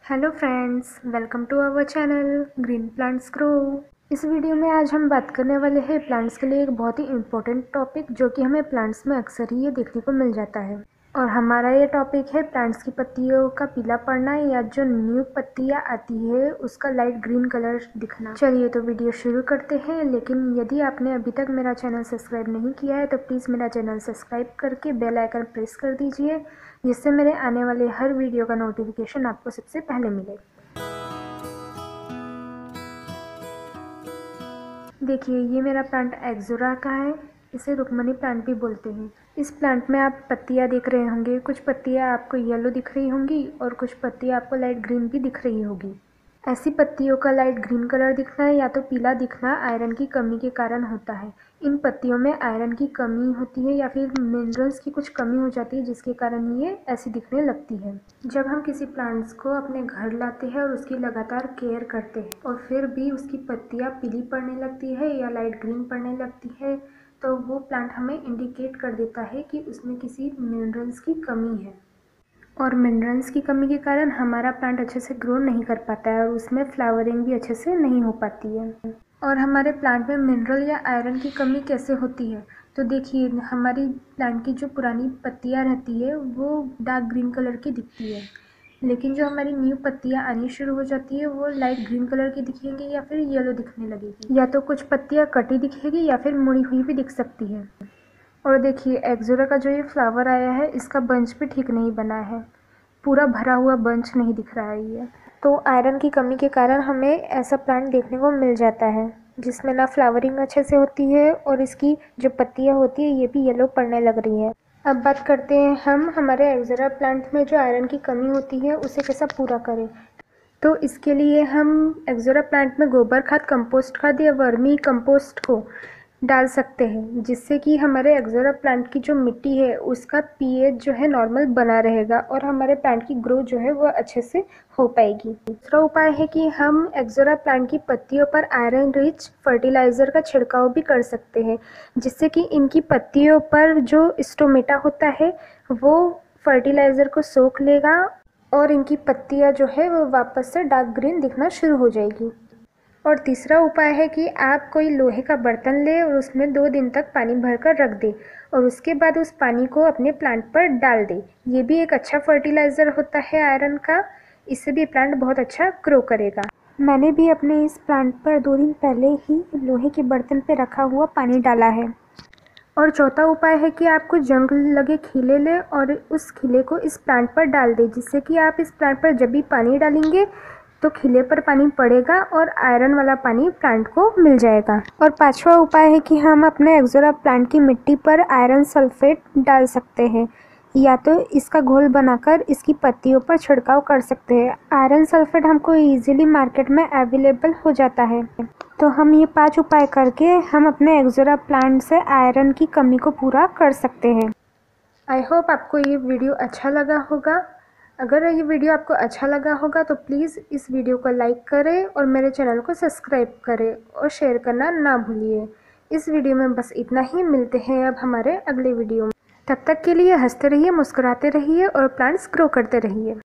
Hello friends, welcome to our channel green plants grow. इस video में आज हम बात करने वाले हैं प्लांट्स के लिए एक बहुत ही इम्पोर्टेंट टॉपिक, जो कि हमें प्लांट्स में अक्सर ही ये देखने को मिल जाता है। और हमारा ये टॉपिक है प्लांट्स की पत्तियों का पीला पड़ना, या जो न्यू पत्तियाँ आती है उसका लाइट ग्रीन कलर दिखना। चलिए तो वीडियो शुरू करते हैं। लेकिन यदि आपने अभी तक मेरा चैनल सब्सक्राइब नहीं किया है तो प्लीज़ मेरा चैनल सब्सक्राइब करके बेल आइकन प्रेस कर दीजिए, जिससे मेरे आने वाले हर वीडियो का नोटिफिकेशन आपको सबसे पहले मिले। देखिए, ये मेरा प्लांट एक्जोरा का है। इसे रुक्मणी प्लांट भी बोलते हैं। इस प्लांट में आप पत्तियां देख रहे होंगे। कुछ पत्तियां आपको येलो दिख रही होंगी और कुछ पत्तियां आपको लाइट ग्रीन भी दिख रही होगी। ऐसी पत्तियों का लाइट ग्रीन कलर दिखना या तो पीला दिखना आयरन की कमी के कारण होता है। इन पत्तियों में आयरन की कमी होती है या फिर मिनरल्स की कुछ कमी हो जाती है, जिसके कारण ये ऐसी दिखने लगती है। जब हम किसी प्लांट्स को अपने घर लाते हैं और उसकी लगातार केयर करते हैं और फिर भी उसकी पत्तियां पीली पड़ने लगती है या लाइट ग्रीन पड़ने लगती है, तो वो प्लांट हमें इंडिकेट कर देता है कि उसमें किसी मिनरल्स की कमी है। और मिनरल्स की कमी के कारण हमारा प्लांट अच्छे से ग्रो नहीं कर पाता है और उसमें फ्लावरिंग भी अच्छे से नहीं हो पाती है। और हमारे प्लांट में मिनरल या आयरन की कमी कैसे होती है, तो देखिए, हमारी प्लांट की जो पुरानी पत्तियां रहती है वो डार्क ग्रीन कलर की दिखती है, लेकिन जो हमारी न्यू पत्तियां आनी शुरू हो जाती है वो लाइट ग्रीन कलर की दिखेंगी या फिर येलो दिखने लगेगी, या तो कुछ पत्तियां कटी दिखेगी या फिर मुड़ी हुई भी दिख सकती है। और देखिए, एक्जोरा का जो ये फ्लावर आया है, इसका बंच भी ठीक नहीं बना है। पूरा भरा हुआ बंच नहीं दिख रहा है ये। तो आयरन की कमी के कारण हमें ऐसा प्लांट देखने को मिल जाता है, जिसमें ना फ्लावरिंग अच्छे से होती है और इसकी जो पत्तियां होती है ये भी येलो पड़ने लग रही है। अब बात करते हैं हम हमारे एक्जोरा प्लांट में जो आयरन की कमी होती है उसे कैसा पूरा करें। तो इसके लिए हम एक्जोरा प्लांट में गोबर खाद, कंपोस्ट खाद या वर्मी कंपोस्ट को डाल सकते हैं, जिससे कि हमारे एक्जोरा प्लांट की जो मिट्टी है उसका पीएच जो है नॉर्मल बना रहेगा और हमारे प्लांट की ग्रोथ जो है वो अच्छे से हो पाएगी। दूसरा उपाय है कि हम एक्जोरा प्लांट की पत्तियों पर आयरन रिच फर्टिलाइज़र का छिड़काव भी कर सकते हैं, जिससे कि इनकी पत्तियों पर जो स्टोमेटा होता है वो फर्टिलाइज़र को सोख लेगा और इनकी पत्तियां जो है वो वापस से डार्क ग्रीन दिखना शुरू हो जाएगी। और तीसरा उपाय है कि आप कोई लोहे का बर्तन लें और उसमें 2 दिन तक पानी भरकर रख दें और उसके बाद उस पानी को अपने प्लांट पर डाल दें। ये भी एक अच्छा फर्टिलाइज़र होता है आयरन का। इससे भी प्लांट बहुत अच्छा ग्रो करेगा। मैंने भी अपने इस प्लांट पर 2 दिन पहले ही लोहे के बर्तन पर रखा हुआ पानी डाला है। और चौथा उपाय है कि आप कुछ जंग लगे खिले लें और उस खिले को इस प्लांट पर डाल दें, जिससे कि आप इस प्लांट पर जब भी पानी डालेंगे तो खिले पर पानी पड़ेगा और आयरन वाला पानी प्लांट को मिल जाएगा। और पांचवा उपाय है कि हम अपने एक्जोरा प्लांट की मिट्टी पर आयरन सल्फेट डाल सकते हैं, या तो इसका घोल बनाकर इसकी पत्तियों पर छिड़काव कर सकते हैं। आयरन सल्फेट हमको इजीली मार्केट में अवेलेबल हो जाता है। तो हम ये 5 उपाय करके हम अपने एक्जोरा प्लांट से आयरन की कमी को पूरा कर सकते हैं। आई होप आपको ये वीडियो अच्छा लगा होगा। अगर ये वीडियो आपको अच्छा लगा होगा तो प्लीज़ इस वीडियो को लाइक करें और मेरे चैनल को सब्सक्राइब करें और शेयर करना ना भूलिए। इस वीडियो में बस इतना ही। मिलते हैं अब हमारे अगले वीडियो में। तब तक के लिए हंसते रहिए, मुस्कुराते रहिए और प्लांट्स ग्रो करते रहिए।